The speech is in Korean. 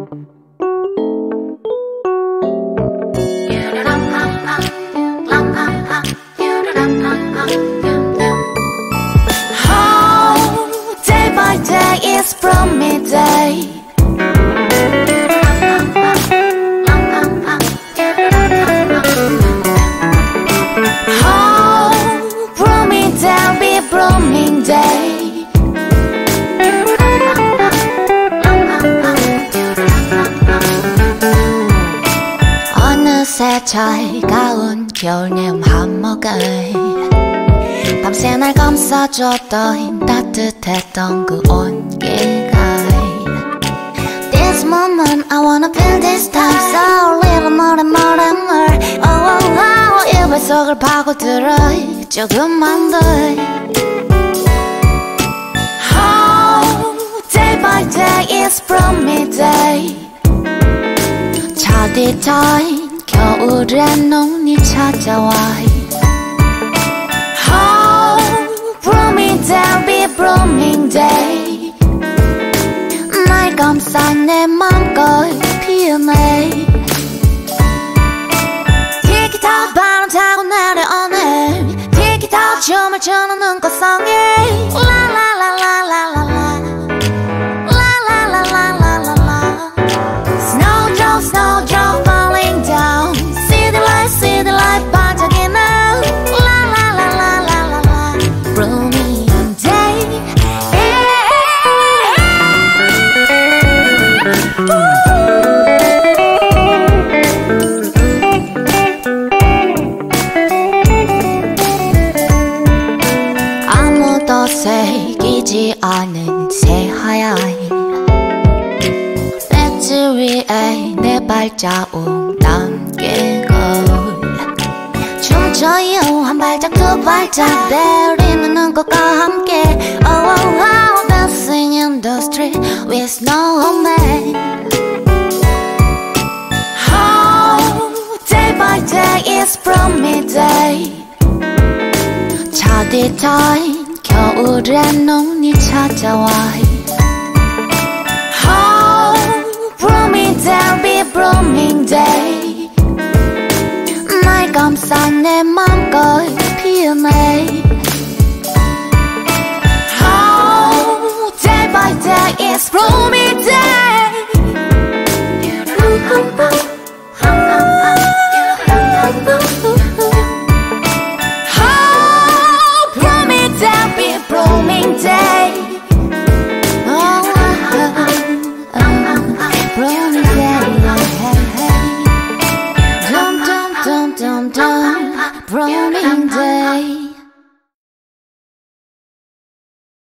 Day by day is from midday. Brought me down, be blooming day. 어느새 차가운 겨울밤 한몫에 밤새 날 감싸줬던 따뜻했던 그 온기가 This moment I wanna feel this time So little more and more and more Oh oh oh 입을 속을 파고들어 조금만 더 Oh day by day is from midday 차디타인 겨울엔 눈이 찾아와 Brought me down, be blooming day. 날 감싸 내 맘껏 피어내. 티키타 바람 타고 내려오네. 티키타 춤을 추는 눈꽃송이. 라라라라라라라. 라라라라라라라. Snowdrop, snowdrop falling down. City light 반짝이는. 아무도 새기지 않은 새하얀 배지 위에 내 발자국 남기고 춤춰요 한 발짝 두 발짝 내리는 눈꽃과 함께 Oh oh oh dancing in the street with snowman Oh day by day is from midday 차디타인 겨울엔 눈이 찾아와 Oh brought me down be blooming day 날 감싸 내 맘껏 피어내 Oh day by day is from midday blooming day. Oh, blooming day. Hey, hey. Dum dum dum dum dum. Blooming day.